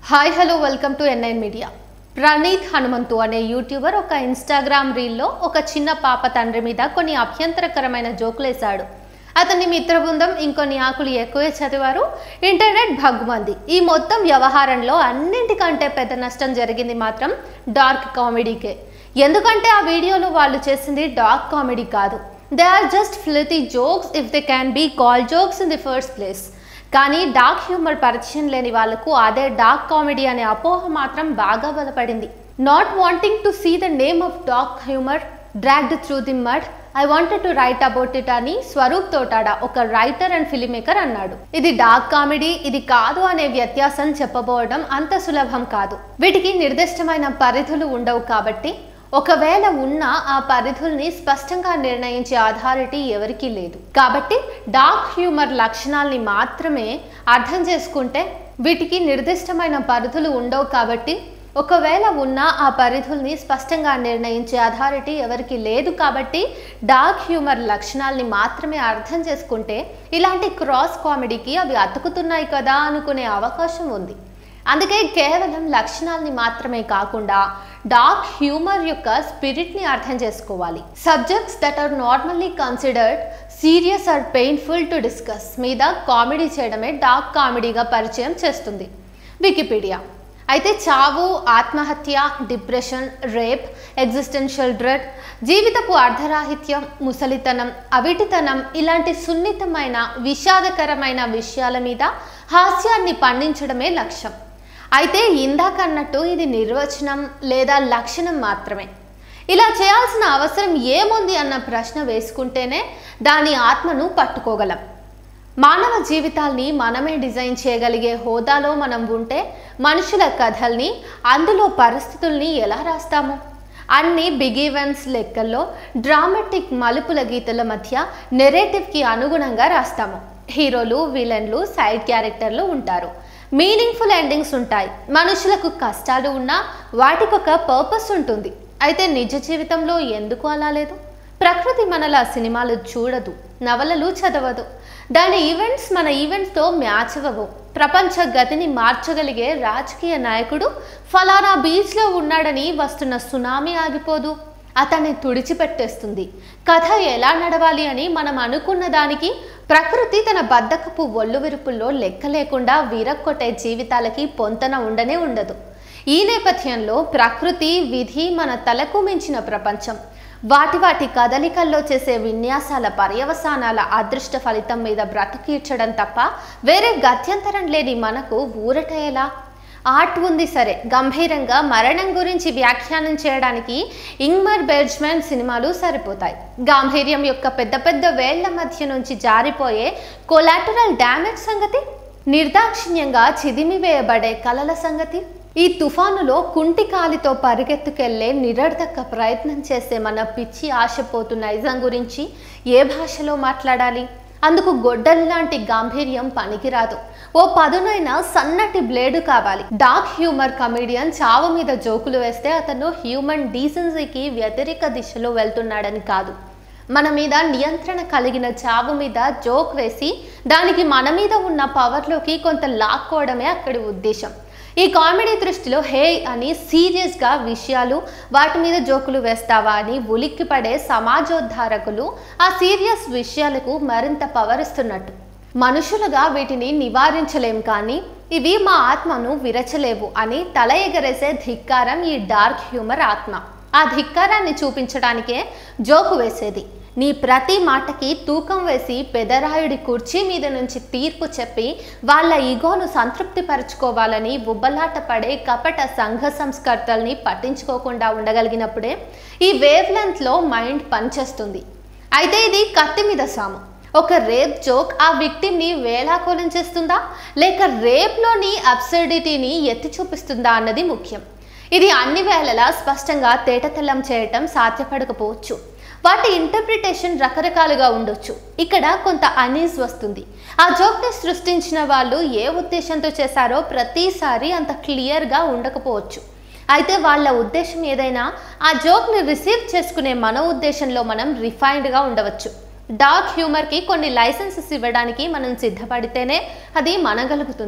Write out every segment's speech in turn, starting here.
Hi hello welcome to N9 మీడియా. ప్రణీత్ హనుమంతు అనే YouTuber ఒక ఇన్స్టాగ్రామ్ రీల్లో ఒక చిన్న పాప తండ్రి మీద కొన్ని అభ్యంతరకరమైన జోకులేశాడు. అతని మిత్ర బృందం ఇంకొన్ని ఆకులు ఎక్కువే చదివారు. ఇంటర్నెట్ భగ్గుమంది. ఈ మొత్తం వ్యవహారంలో అన్నింటికంటే పెద్ద నష్టం జరిగింది మాత్రం డార్క్ కామెడీకే. ఎందుకంటే ఆ వీడియోలో వాళ్ళు చేసింది డార్క్ కామెడీ కాదు. They are just flirty jokes if they can be call jokes in the first place. కానీ డార్క్ హ్యూమర్ పరిచయం లేని వాళ్లకు అదే డార్క్ కామెడీ అనే అపోహ మాత్రం బాగా బలపడింది. Not wanting to see the name of dark humour dragged through the mud, I wanted to write about it అని స్వరూప్ తోటాడ ఒక రైటర్ అండ్ ఫిల్మ్ మేకర్ అన్నాడు. ఇది డార్క్ కామెడీ, ఇది కాదు అనే వ్యత్యాసం చెప్పబోవడం అంత సులభం కాదు. వీటికి నిర్దిష్టమైన పరిధులు ఉండవు కాబట్టి, ఒకవేళ ఉన్నా ఆ పరిధుల్ని స్పష్టంగా నిర్ణయించే అథారిటీ ఎవరికీ లేదు. కాబట్టి డార్క్ హ్యూమర్ లక్షణాల్ని మాత్రమే అర్థం చేసుకుంటే, వీటికి నిర్దిష్టమైన పరిధులు ఉండవు కాబట్టి, ఒకవేళ ఉన్నా ఆ పరిధుల్ని స్పష్టంగా నిర్ణయించే అథారిటీ ఎవరికి లేదు కాబట్టి, డార్క్ హ్యూమర్ లక్షణాల్ని మాత్రమే అర్థం చేసుకుంటే ఇలాంటి క్రాస్ కామెడీకి అవి అతుకుతున్నాయి కదా అనుకునే అవకాశం ఉంది. అందుకే కేవలం లక్షణాలని మాత్రమే కాకుండా డార్క్ హ్యూమర్ యొక్క స్పిరిట్ని అర్థం చేసుకోవాలి. Subjects that are normally considered serious or painful to discuss మీద కామెడీ చేయడమే డార్క్ కామెడీగా పరిచయం చేస్తుంది వికీపీడియా. అయితే చావు, ఆత్మహత్య, డిప్రెషన్, రేప్, ఎగ్జిస్టెన్షియల్ డ్రెడ్, జీవితపు అర్ధరాహిత్యం, ముసలితనం, అవిటితనం ఇలాంటి సున్నితమైన విషాదకరమైన విషయాల మీద హాస్యాన్ని పండించడమే లక్ష్యం. అయితే ఇందాకన్నట్టు ఇది నిర్వచనం లేదా లక్షణం మాత్రమే. ఇలా చేయాల్సిన అవసరం ఏముంది అన్న ప్రశ్న వేసుకుంటేనే దాని ఆత్మను పట్టుకోగలం. మానవ జీవితాల్ని మనమే డిజైన్ చేయగలిగే హోదాలో మనం ఉంటే మనుషుల కథల్ని, అందులో పరిస్థితుల్ని ఎలా రాస్తాము? అన్ని బిగ్ ఈవెంట్స్ లెక్కల్లో డ్రామాటిక్ మలుపుల గీతల మధ్య నెరేటివ్కి అనుగుణంగా రాస్తాము. హీరోలు, విలన్లు, సైడ్ క్యారెక్టర్లు ఉంటారు. మీనింగ్ఫుల్ ఎండింగ్స్ ఉంటాయి. మనుషులకు కష్టాలు ఉన్నా వాటికొక పర్పస్ ఉంటుంది. అయితే నిజ జీవితంలో ఎందుకు అలా లేదు? ప్రకృతి మనలా సినిమాలు చూడదు, నవలలు చదవదు. దాని ఈవెంట్స్ మన ఈవెంట్స్తో మ్యాచ్ అవ్వవు. ప్రపంచ గతిని మార్చగలిగే రాజకీయ నాయకుడు ఫలానా బీచ్లో ఉన్నాడని వస్తున్న సునామీ ఆగిపోదు, అతన్ని తుడిచిపెట్టేస్తుంది. కథ ఎలా నడవాలి అని మనం అనుకున్న దానికి ప్రకృతి తన బద్ధకపు ఒళ్ళు విరుపుల్లో లెక్క లేకుండా విరక్కొట్టే జీవితాలకి పొంతన ఉండనే ఉండదు. ఈ నేపథ్యంలో ప్రకృతి, విధి, మన తలకు మించిన ప్రపంచం, వాటి కదలికల్లో చేసే విన్యాసాల పర్యవసానాల అదృష్ట ఫలితం మీద బ్రతుకీడ్చడం తప్ప వేరే గత్యంతరం లేని మనకు ఊరట ఎలా? ఆర్ట్ ఉంది సరే, గంభీరంగా మరణం గురించి వ్యాఖ్యానం చేయడానికి ఇంగ్మర్ బెర్జ్మెన్ సినిమాలు సరిపోతాయి. గాంభీర్యం యొక్క పెద్ద పెద్ద వేళ్ల మధ్య నుంచి జారిపోయే కొలాటరల్ డ్యామేజ్ సంగతి, నిర్దాక్షిణ్యంగా చిదిమివేయబడే కలల సంగతి, ఈ తుఫానులో కుంటి కాలితో పరిగెత్తుకెళ్లే నిరర్థక ప్రయత్నం చేసే మన పిచ్చి ఆశపోతు నైజం గురించి ఏ భాషలో మాట్లాడాలి? అందుకు గొడ్డలి లాంటి గాంభీర్యం పనికిరాదు. ఓ పదునైన సన్నటి బ్లేడు కావాలి. డార్క్ హ్యూమర్ కమెడియన్ చావు మీద జోకులు వేస్తే అతను హ్యూమన్ డీసెన్సీకి వ్యతిరేక దిశలో వెళ్తున్నాడని కాదు. మన మీద నియంత్రణ కలిగిన చావు మీద జోక్ వేసి దానికి మన మీద ఉన్న పవర్లోకి కొంత లాక్కోవడమే అక్కడి ఉద్దేశం. ఈ కామెడీ దృష్టిలో హే అని సీరియస్గా విషయాలు, వాటి మీద జోకులు వేస్తావా అని ఉలిక్కిపడే సమాజోద్ధారకులు ఆ సీరియస్ విషయాలకు మరింత పవర్ ఇస్తున్నట్టు. మనుషులుగా వీటిని నివారించలేం, కానీ ఇవి మా ఆత్మను విరచలేవు అని తల ఎగరేసే ధిక్కారం ఈ డార్క్ హ్యూమర్ ఆత్మ. ఆ ధిక్కారాన్ని చూపించడానికే జోకు వేసేది. నీ ప్రతి మాటకి తూకం వేసి పెదరాయుడి కుర్చీ మీద నుంచి తీర్పు చెప్పి వాళ్ళ ఈగోను సంతృప్తి పరుచుకోవాలని ఉబ్బలాట పడే కపట సంఘ సంస్కర్తల్ని పట్టించుకోకుండా ఉండగలిగినప్పుడే ఈ వేవ్ లెంత్లో మైండ్ పనిచేస్తుంది. అయితే ఇది కత్తి మీద సాము. ఒక రేప్ జోక్ ఆ విక్టిమ్ని వేళాకోళం చేస్తుందా, లేక రేప్లోని అబ్సర్డిటీని ఎత్తి చూపిస్తుందా అన్నది ముఖ్యం. ఇది అన్ని వేళలా స్పష్టంగా తేటతెల్లం చేయటం సాధ్యపడకపోవచ్చు. వాటి ఇంటర్ప్రిటేషన్ రకరకాలుగా ఉండొచ్చు. ఇక్కడ కొంత అనీజ్ వస్తుంది. ఆ జోక్ని సృష్టించిన వాళ్ళు ఏ ఉద్దేశంతో చేశారో ప్రతిసారి అంత క్లియర్గా ఉండకపోవచ్చు. అయితే వాళ్ళ ఉద్దేశం ఏదైనా ఆ జోక్ని రిసీవ్ చేసుకునే మన ఉద్దేశంలో మనం రిఫైన్డ్గా ఉండవచ్చు. డార్క్ హ్యూమర్కి కొన్ని లైసెన్సెస్ ఇవ్వడానికి మనం సిద్ధపడితేనే అది మనగలుగుతుంది.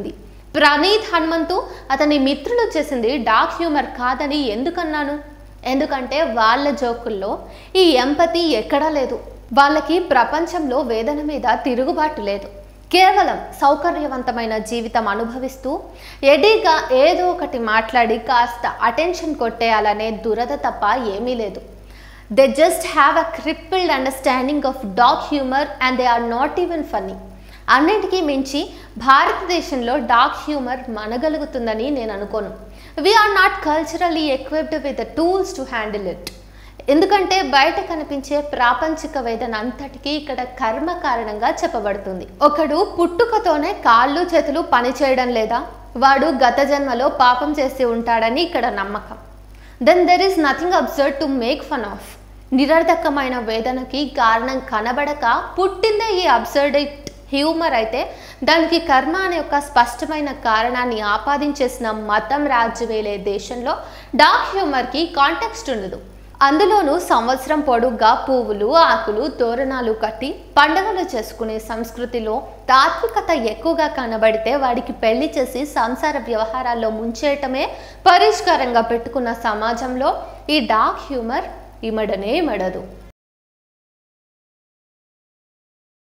ప్రణీత్ హనుమంతు అతని మిత్రులు చేసింది డార్క్ హ్యూమర్ కాదని ఎందుకన్నాను? ఎందుకంటే వాళ్ళ జోకుల్లో ఈ ఎంపతి ఎక్కడా లేదు. వాళ్ళకి ప్రపంచంలో వేదన మీద తిరుగుబాటు లేదు. కేవలం సౌకర్యవంతమైన జీవితం అనుభవిస్తూ ఎడీగా ఏదో ఒకటి మాట్లాడి కాస్త అటెన్షన్ కొట్టేయాలనే దురద తప్ప ఏమీ లేదు. They just have a crippled understanding of dark humour and they are not even funny. అన్నిటికీ మించి భారతదేశంలో డార్క్ హ్యూమర్ మనగలుగుతుందని నేను అనుకోను. We are not culturally equipped with tools to handle it. ఎందుకంటే బయట కనిపించే ప్రాపంచిక వేదన అంతటికీ ఇక్కడ కర్మ కారణంగా చెప్పబడుతుంది. ఒకడు పుట్టుకతోనే కాళ్ళు చేతులు పనిచేయడం లేదా, వాడు గత జన్మలో పాపం చేసి ఉంటాడని ఇక్కడ నమ్మకం. Then there is nothing absurd to make fun of. నిరర్ధకమైన వేదనకి కారణం కనబడక పుట్టిందే ఈ అబ్సర్డ్ హ్యూమర్ అయితే దానికి కర్మ అనే ఒక స్పష్టమైన కారణాన్ని ఆపాదించేసిన మతం రాజ్యవేలే దేశంలో డార్క్ హ్యూమర్కి కాంటెక్స్ట్ ఉండదు. అందులోనూ సంవత్సరం పొడుగ్గా పువ్వులు ఆకులు తోరణాలు కట్టి పండుగలు చేసుకునే సంస్కృతిలో తాత్వికత ఎక్కువగా కనబడితే వాడికి పెళ్లి చేసి సంసార వ్యవహారాల్లో ముంచేయటమే పరిష్కారంగా పెట్టుకున్న సమాజంలో ఈ డార్క్ హ్యూమర్ ఇమడనే ఇమడదు.